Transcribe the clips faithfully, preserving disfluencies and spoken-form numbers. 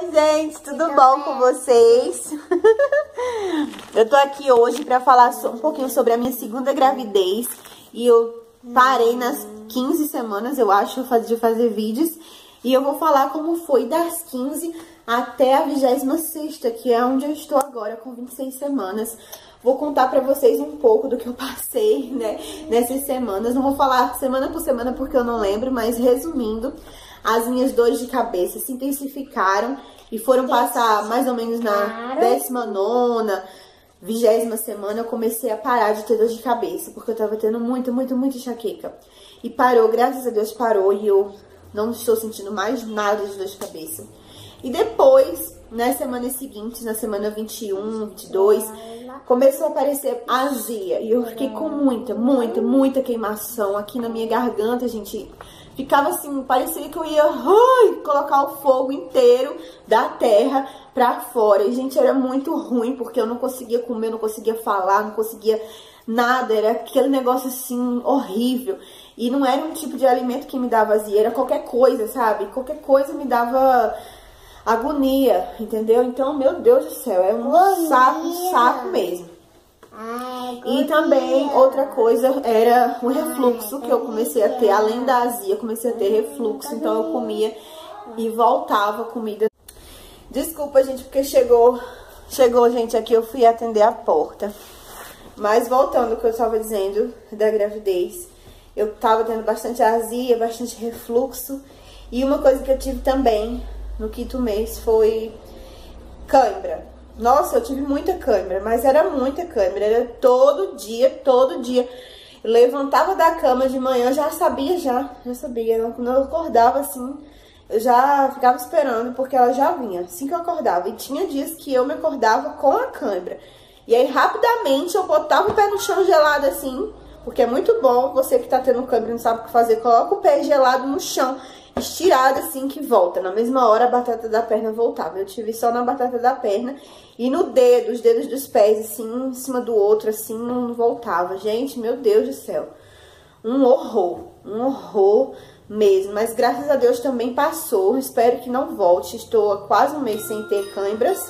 Oi, gente, tudo bom com vocês? Eu tô aqui hoje pra falar um pouquinho sobre a minha segunda gravidez. E eu parei nas quinze semanas, eu acho, de fazer vídeos. E eu vou falar como foi das quinze até a vigésima sexta, que é onde eu estou agora, com vinte e seis semanas. Vou contar pra vocês um pouco do que eu passei, né, nessas semanas. Não vou falar semana por semana porque eu não lembro, mas resumindo, as minhas dores de cabeça se intensificaram e foram passar mais ou menos na décima nona, vigésima semana, eu comecei a parar de ter dor de cabeça, porque eu tava tendo muito, muito, muito enxaqueca. E parou, graças a Deus parou, e eu não estou sentindo mais nada de dor de cabeça. E depois, nas semanas seguintes, na semana vinte e um, vinte e dois, começou a aparecer azia. E eu fiquei com muita, muita, muita queimação aqui na minha garganta, gente. Ficava assim, parecia que eu ia ai, colocar o fogo inteiro da terra pra fora. E, gente, era muito ruim, porque eu não conseguia comer, não conseguia falar, não conseguia nada. Era aquele negócio, assim, horrível. E não era um tipo de alimento que me dava azia, era qualquer coisa, sabe? Qualquer coisa me dava agonia, entendeu? Então, meu Deus do céu, é um agonia. saco, um saco mesmo. Ai, e também, outra coisa, era o refluxo que eu comecei a ter, além da azia, comecei a ter refluxo, então eu comia e voltava a comida. Desculpa, gente, porque chegou, chegou gente aqui, eu fui atender a porta. Mas voltando ao que eu estava dizendo da gravidez, eu tava tendo bastante azia, bastante refluxo, e uma coisa que eu tive também no quinto mês foi cãibra. Nossa, eu tive muita cãibra, mas era muita cãibra, era todo dia, todo dia. Eu levantava da cama de manhã, já sabia, já, já sabia. Quando eu acordava assim, eu já ficava esperando, porque ela já vinha, assim que eu acordava. E tinha dias que eu me acordava com a cãibra. E aí, rapidamente, eu botava o pé no chão gelado assim, porque é muito bom, você que tá tendo cãibra e não sabe o que fazer, coloca o pé gelado no chão, estirado assim que volta. Na mesma hora a batata da perna voltava. Eu tive só na batata da perna e no dedo, os dedos dos pés assim, um em cima do outro assim, não voltava. Gente, meu Deus do céu. Um horror, um horror mesmo. Mas graças a Deus também passou. Espero que não volte. Estou há quase um mês sem ter cãibras.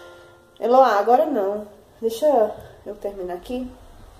Eloá, agora não. Deixa eu terminar aqui.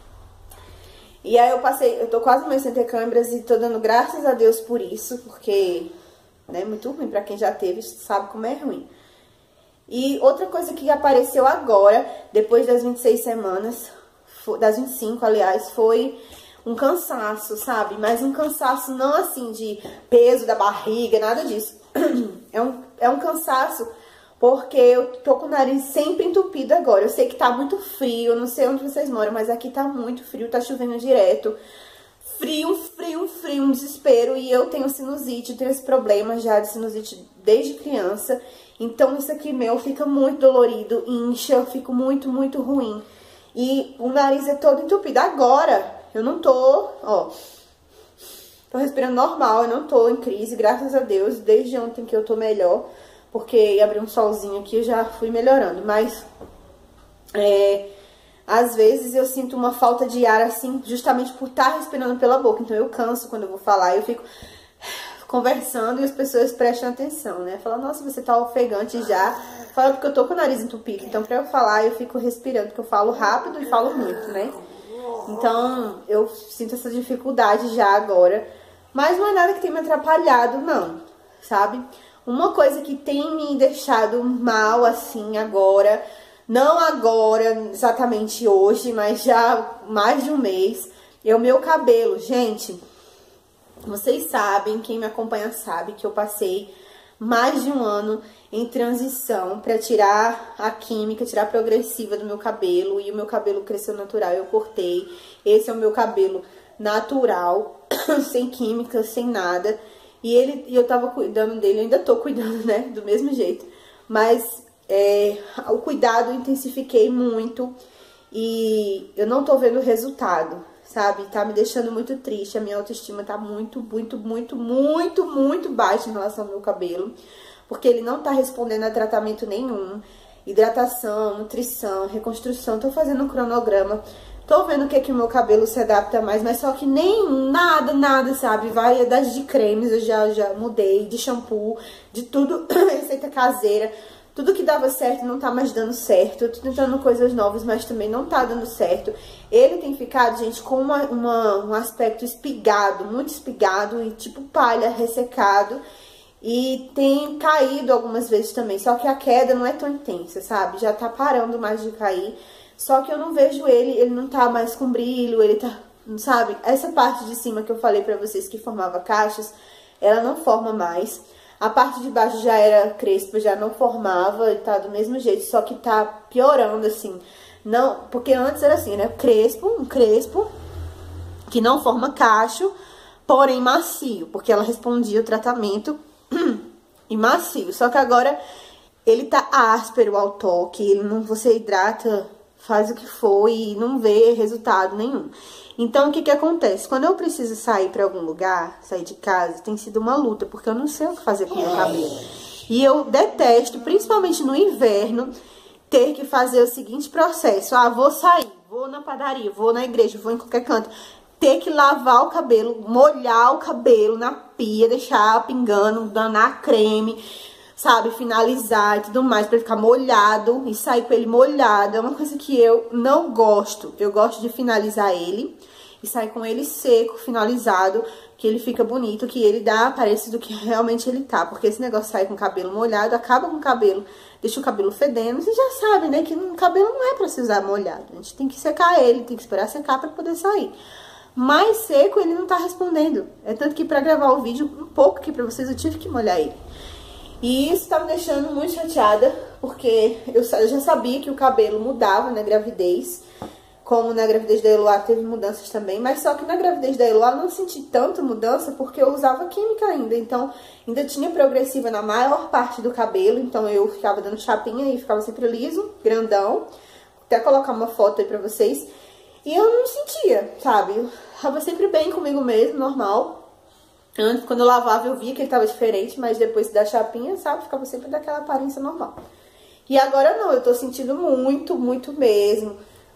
E aí eu passei, eu tô quase um mês sem ter câimbras e tô dando graças a Deus por isso, porque é, né, muito ruim pra quem já teve, sabe como é ruim. E outra coisa que apareceu agora, depois das vinte e seis semanas, das vinte e cinco, aliás, foi um cansaço, sabe? Mas um cansaço não assim de peso da barriga, nada disso. É um, é um cansaço porque eu tô com o nariz sempre entupido agora. Eu sei que tá muito frio, eu não sei onde vocês moram, mas aqui tá muito frio, tá chovendo direto. Frio, frio, frio, um desespero. E eu tenho sinusite, eu tenho esse problema já de sinusite desde criança. Então isso aqui meu fica muito dolorido, incha, eu fico muito, muito ruim. E o nariz é todo entupido. Agora eu não tô, ó, tô respirando normal, eu não tô em crise, graças a Deus. Desde ontem que eu tô melhor, porque abriu um solzinho aqui, eu já fui melhorando. Mas, é, às vezes eu sinto uma falta de ar, assim, justamente por estar respirando pela boca. Então eu canso quando eu vou falar, eu fico conversando e as pessoas prestam atenção, né? Falam, nossa, você tá ofegante já. Fala porque eu tô com o nariz entupido. Então pra eu falar, eu fico respirando, porque eu falo rápido e falo muito, né? Então eu sinto essa dificuldade já agora. Mas não é nada que tenha me atrapalhado, não, sabe? Uma coisa que tem me deixado mal, assim, agora, não agora, exatamente hoje, mas já há mais de um mês, é o meu cabelo. Gente, vocês sabem, quem me acompanha sabe que eu passei mais de um ano em transição para tirar a química, tirar a progressiva do meu cabelo, e o meu cabelo cresceu natural, eu cortei. Esse é o meu cabelo natural, sem química, sem nada. E ele, e eu tava cuidando dele, eu ainda tô cuidando, né, do mesmo jeito. Mas é, o cuidado eu intensifiquei muito e eu não tô vendo o resultado, sabe? Tá me deixando muito triste, a minha autoestima tá muito, muito, muito, muito, muito baixa em relação ao meu cabelo. Porque ele não tá respondendo a tratamento nenhum. Hidratação, nutrição, reconstrução, tô fazendo um cronograma Tô vendo o que é que o meu cabelo se adapta mais, mas só que nem nada, nada, sabe? Variedade de cremes eu já, já mudei, de shampoo, de tudo, receita caseira. Tudo que dava certo não tá mais dando certo. Eu tô tentando coisas novas, mas também não tá dando certo. Ele tem ficado, gente, com uma, uma, um aspecto espigado, muito espigado e tipo palha, ressecado. E tem caído algumas vezes também, só que a queda não é tão intensa, sabe? Já tá parando mais de cair. Só que eu não vejo ele, ele não tá mais com brilho, ele tá, sabe? Essa parte de cima que eu falei pra vocês que formava cachos, ela não forma mais. A parte de baixo já era crespa, já não formava, tá do mesmo jeito, só que tá piorando, assim. Não, porque antes era assim, né? Crespo, um crespo que não forma cacho, porém macio, porque ela respondia o tratamento e macio. Só que agora ele tá áspero ao toque, ele não, você hidrata, faz o que for e não vê resultado nenhum. Então, o que que acontece? Quando eu preciso sair pra algum lugar, sair de casa, tem sido uma luta, porque eu não sei o que fazer com o meu cabelo. E eu detesto, principalmente no inverno, ter que fazer o seguinte processo. Ah, vou sair, vou na padaria, vou na igreja, vou em qualquer canto. Ter que lavar o cabelo, molhar o cabelo na pia, deixar pingando, danar creme, sabe, finalizar e tudo mais, pra ele ficar molhado e sair com ele molhado. É uma coisa que eu não gosto. Eu gosto de finalizar ele e sair com ele seco, finalizado, que ele fica bonito, que ele dá a aparência do que realmente ele tá. Porque esse negócio de sair com o cabelo molhado, acaba com o cabelo, deixa o cabelo fedendo. Você já sabe, né, que o cabelo não é pra se usar molhado. A gente tem que secar ele, tem que esperar secar pra poder sair. Mais seco ele não tá respondendo. É tanto que pra gravar o vídeo, um pouco aqui pra vocês, eu tive que molhar ele. E isso tá me deixando muito chateada, porque eu já sabia que o cabelo mudava na gravidez, como na gravidez da Eloá teve mudanças também, mas só que na gravidez da Eloá eu não senti tanta mudança porque eu usava química ainda, então ainda tinha progressiva na maior parte do cabelo, então eu ficava dando chapinha e ficava sempre liso, grandão, até colocar uma foto aí pra vocês, e eu não sentia, sabe, eu tava sempre bem comigo mesmo, normal. Antes, quando eu lavava, eu via que ele tava diferente, mas depois da chapinha, sabe, ficava sempre daquela aparência normal. E agora não, eu tô sentindo muito, muito mesmo.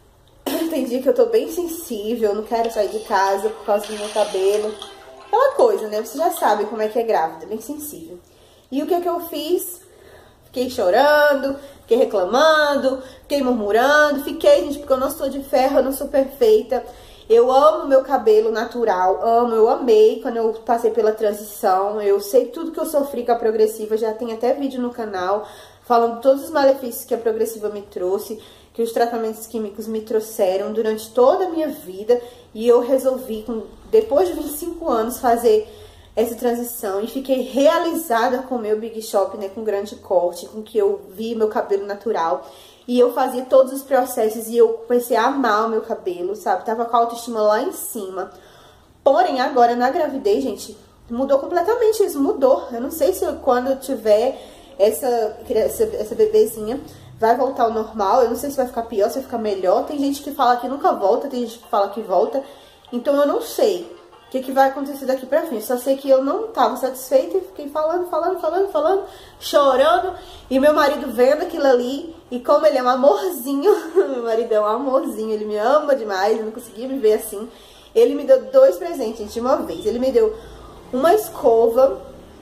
Tem dia que eu tô bem sensível, não quero sair de casa por causa do meu cabelo. Aquela coisa, né? Você já sabe como é que é grávida, bem sensível. E o que que eu fiz? Fiquei chorando, fiquei reclamando, fiquei murmurando. Fiquei, gente, porque eu não sou de ferro, eu não sou perfeita. Eu amo meu cabelo natural, amo, eu amei quando eu passei pela transição. Eu sei tudo que eu sofri com a progressiva, já tem até vídeo no canal falando todos os malefícios que a progressiva me trouxe, que os tratamentos químicos me trouxeram durante toda a minha vida. E eu resolvi, depois de vinte e cinco anos, fazer essa transição e fiquei realizada com o meu Big Shop, né, com grande corte, com que eu vi meu cabelo natural. E eu fazia todos os processos e eu comecei a amar o meu cabelo, sabe? Tava com a autoestima lá em cima. Porém, agora na gravidez, gente, mudou completamente isso, mudou. Eu não sei se eu, quando eu tiver essa, essa, essa bebezinha, vai voltar ao normal. Eu não sei se vai ficar pior, se vai ficar melhor. Tem gente que fala que nunca volta, tem gente que fala que volta. Então eu não sei o que, que vai acontecer daqui pra frente. Só sei que eu não tava satisfeita e fiquei falando, falando, falando, falando, chorando. E meu marido vendo aquilo ali. E como ele é um amorzinho, meu marido é um amorzinho, ele me ama demais, eu não conseguia me ver assim. Ele me deu dois presentes, gente, de uma vez. Ele me deu uma escova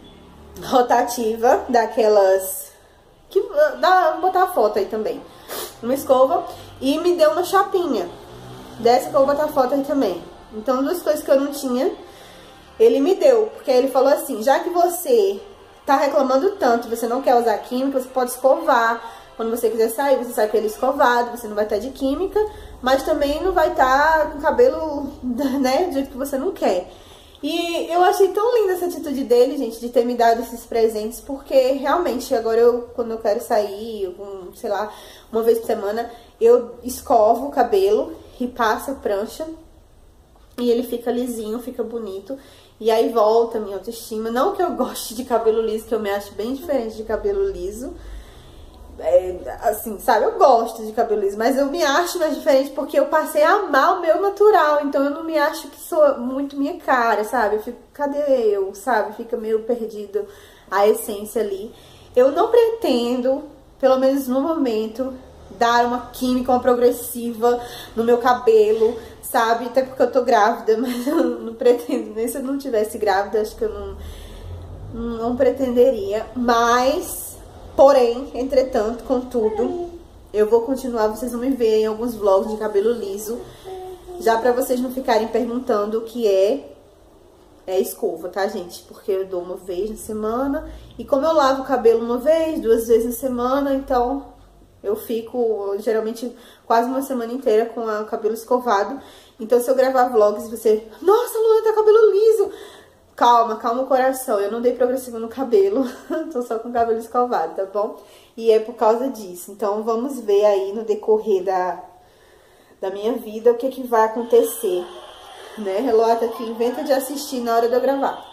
rotativa, daquelas... que dá, vou botar a foto aí também. Uma escova. E me deu uma chapinha. Dessa que eu vou botar a foto aí também. Então, duas coisas que eu não tinha, ele me deu. Porque ele falou assim, já que você tá reclamando tanto, você não quer usar química, você pode escovar. Quando você quiser sair, você sai com ele escovado, você não vai estar de química, mas também não vai estar com o cabelo, né, do jeito que você não quer. E eu achei tão linda essa atitude dele, gente, de ter me dado esses presentes, porque realmente agora eu, quando eu quero sair, um, sei lá, uma vez por semana, eu escovo o cabelo e passo a prancha e ele fica lisinho, fica bonito. E aí volta a minha autoestima. Não que eu goste de cabelo liso, que eu me acho bem diferente de cabelo liso. É, assim, sabe, eu gosto de cabelo liso, mas eu me acho mais diferente porque eu passei a amar o meu natural, então eu não me acho que sou muito minha cara, sabe? Eu fico, cadê eu, sabe? Fica meio perdido a essência ali. Eu não pretendo, pelo menos no momento, dar uma química, uma progressiva no meu cabelo, sabe? Até porque eu tô grávida, mas eu não pretendo, nem se eu não tivesse grávida, acho que eu não, não pretenderia. Mas, porém, entretanto, contudo, eu vou continuar, vocês vão me ver em alguns vlogs de cabelo liso, já pra vocês não ficarem perguntando o que é, é escova, tá, gente? Porque eu dou uma vez na semana, e como eu lavo o cabelo uma vez, duas vezes na semana, então eu fico, geralmente, quase uma semana inteira com o cabelo escovado. Então, se eu gravar vlogs, você... Nossa, Luana, tá cabelo liso! Calma, calma o coração. Eu não dei progressivo no cabelo. Tô só com o cabelo escovado, tá bom? E é por causa disso. Então, vamos ver aí no decorrer da, da minha vida o que que vai acontecer. Né? Relota tá aqui, inventa de assistir na hora de eu gravar.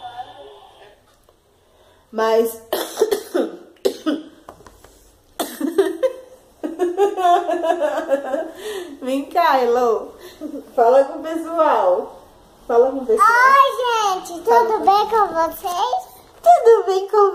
Mas... Vem cá, Elo. Fala com o pessoal. Fala com o pessoal. Oi, gente. Tudo Fala. bem com vocês? Tudo bem com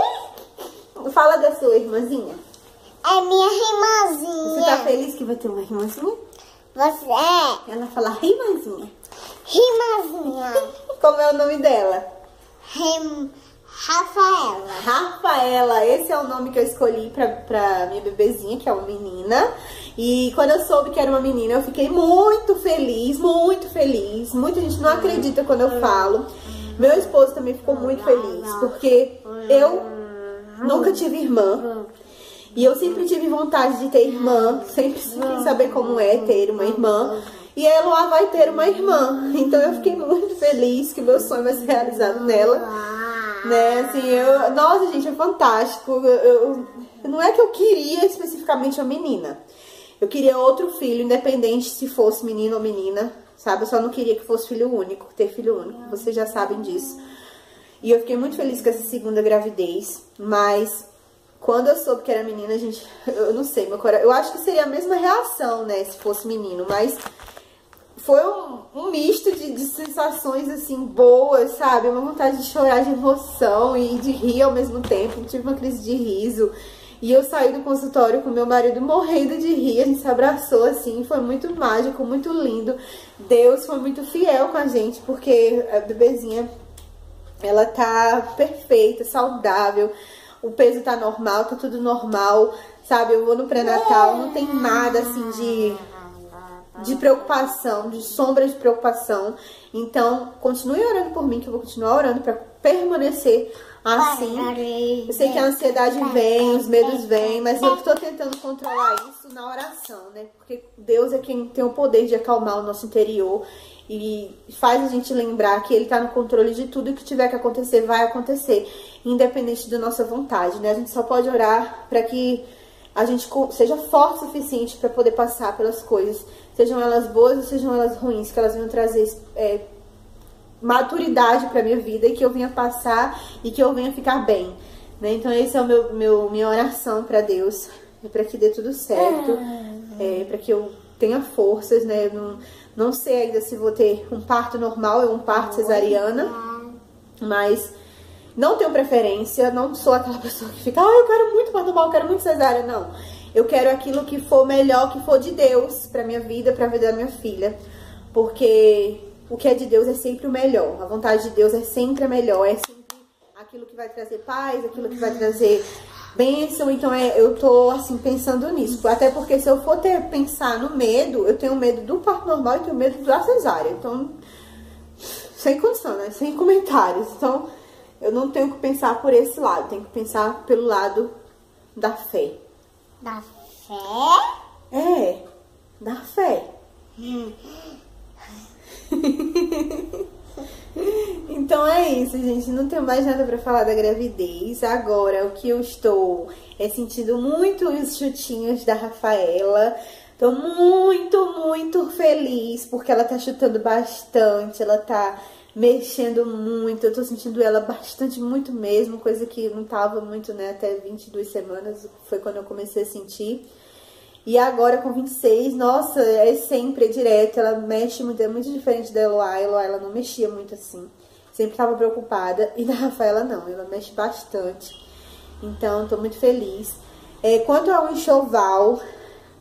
vocês? Fala da sua irmãzinha. É minha irmãzinha. Você tá feliz que vai ter uma irmãzinha? Você é. Ela fala irmãzinha. Irmãzinha. Como é o nome dela? Rim... Rafaela. Rafaela, esse é o nome que eu escolhi pra, pra minha bebezinha, que é uma menina. E quando eu soube que era uma menina, eu fiquei muito feliz, muito feliz. Muita gente não acredita quando eu falo. Meu esposo também ficou muito feliz, porque eu nunca tive irmã. E eu sempre tive vontade de ter irmã, sempre quis saber como é ter uma irmã. E a Eloá vai ter uma irmã. Então eu fiquei muito feliz que meu sonho vai ser realizado nela. Né, assim, eu... Nossa, gente, é fantástico. Eu, eu... Não é que eu queria especificamente uma menina. Eu queria outro filho, independente se fosse menino ou menina, sabe? Eu só não queria que fosse filho único, ter filho único. Vocês já sabem disso. E eu fiquei muito feliz com essa segunda gravidez. Mas quando eu soube que era menina, gente, eu não sei, meu coração... Eu acho que seria a mesma reação, né, se fosse menino, mas... Foi um, um misto de, de sensações, assim, boas, sabe? Uma vontade de chorar de emoção e de rir ao mesmo tempo. Tive uma crise de riso. E eu saí do consultório com meu marido morrendo de rir. A gente se abraçou, assim. Foi muito mágico, muito lindo. Deus foi muito fiel com a gente, porque a bebezinha, ela tá perfeita, saudável. O peso tá normal, tá tudo normal, sabe? Eu vou no pré-natal, não tem nada, assim, de... de preocupação, de sombra de preocupação. Então, continue orando por mim, que eu vou continuar orando pra permanecer assim. Eu sei que a ansiedade vem, os medos vêm, mas eu tô tentando controlar isso na oração, né? Porque Deus é quem tem o poder de acalmar o nosso interior e faz a gente lembrar que Ele tá no controle de tudo, e o que tiver que acontecer, vai acontecer, independente da nossa vontade, né? A gente só pode orar pra que a gente seja forte o suficiente para poder passar pelas coisas, sejam elas boas ou sejam elas ruins, que elas venham trazer é, maturidade para minha vida, e que eu venha passar e que eu venha ficar bem, né? Então esse é o meu, meu minha oração para Deus, é para que dê tudo certo, é, para que eu tenha forças, né? Eu não, não sei ainda se vou ter um parto normal ou um parto cesariana, mas não tenho preferência, não sou aquela pessoa que fica, ah, eu quero muito parto normal, eu quero muito cesárea, não. Eu quero aquilo que for melhor, que for de Deus pra minha vida, pra vida da minha filha. Porque o que é de Deus é sempre o melhor. A vontade de Deus é sempre a melhor, é sempre aquilo que vai trazer paz, aquilo que vai trazer bênção. Então é, eu tô, assim, pensando nisso. Até porque se eu for ter, pensar no medo, eu tenho medo do parto normal e tenho medo da cesárea. Então, sem condição, né? Sem comentários. Então, eu não tenho que pensar por esse lado. Tenho que pensar pelo lado da fé. Da fé? É, da fé. Hum. Então é isso, gente. Não tenho mais nada pra falar da gravidez. Agora, o que eu estou é sentindo muito os chutinhos da Rafaela. Tô muito, muito feliz, porque ela tá chutando bastante. Ela tá mexendo muito. Eu tô sentindo ela bastante, muito mesmo. Coisa que não tava muito, né? Até vinte e duas semanas foi quando eu comecei a sentir. E agora com vinte e seis, nossa, é sempre, é direto. Ela mexe muito, é muito diferente da Eloá. A Eloá, ela não mexia muito assim. Sempre tava preocupada. E da Rafaela, não. Ela mexe bastante. Então, tô muito feliz. É, quanto ao enxoval,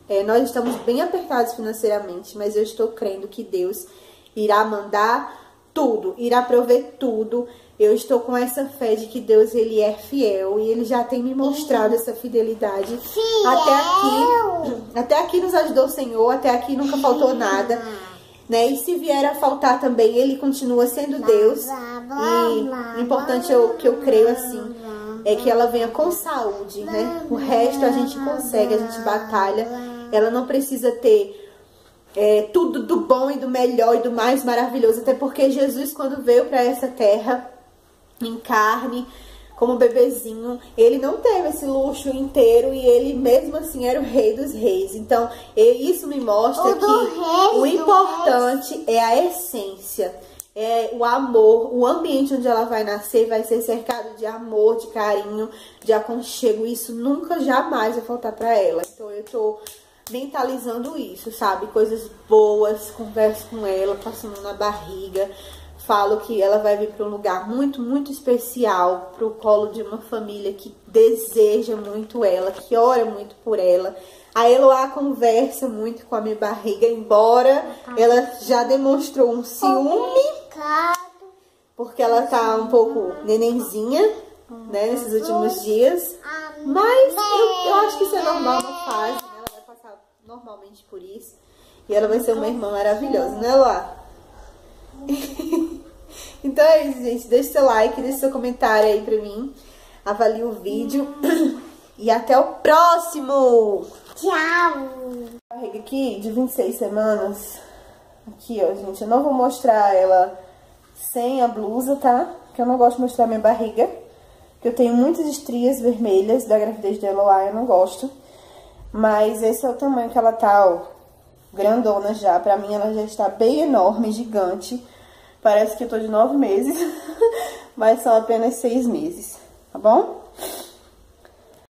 É, nós estamos bem apertados financeiramente, mas eu estou crendo que Deus irá mandar tudo, irá prover tudo. Eu estou com essa fé de que Deus, ele é fiel e ele já tem me mostrado essa fidelidade. Fiel. Até aqui, até aqui nos ajudou o Senhor, até aqui nunca faltou nada, né? E se vier a faltar também, ele continua sendo Deus. E o importante é o que eu creio assim, é que ela venha com saúde, né? O resto a gente consegue, a gente batalha. Ela não precisa ter é, tudo do bom e do melhor e do mais maravilhoso, até porque Jesus, quando veio para essa terra em carne, como bebezinho, ele não teve esse luxo inteiro e ele mesmo assim era o rei dos reis. Então, isso me mostra que o importante é a essência, é o amor. O ambiente onde ela vai nascer vai ser cercado de amor, de carinho, de aconchego. Isso nunca, jamais vai faltar para ela. Então, eu tô mentalizando isso, sabe? Coisas boas, converso com ela, passando na barriga. Falo que ela vai vir para um lugar muito, muito especial, para o colo de uma família que deseja muito ela, que ora muito por ela. A Eloá conversa muito com a minha barriga, embora ela já demonstrou um ciúme, porque ela tá um pouco nenenzinha, né, nesses últimos dias. Mas eu, eu acho que isso é normal, uma fase, né? Ela vai passar normalmente por isso. E ela vai ser uma irmã maravilhosa, né, Eloá? Então é isso, gente. Deixe seu like, deixe seu comentário aí pra mim. Avalie o vídeo. E até o próximo! Tchau! Barriga aqui de vinte e seis semanas. Aqui, ó, gente. Eu não vou mostrar ela sem a blusa, tá? Porque eu não gosto de mostrar minha barriga. Porque eu tenho muitas estrias vermelhas da gravidez da Eloá, eu não gosto. Mas esse é o tamanho que ela tá, ó. Grandona já. Pra mim ela já está bem enorme, gigante. Parece que eu tô de nove meses, mas são apenas seis meses, tá bom?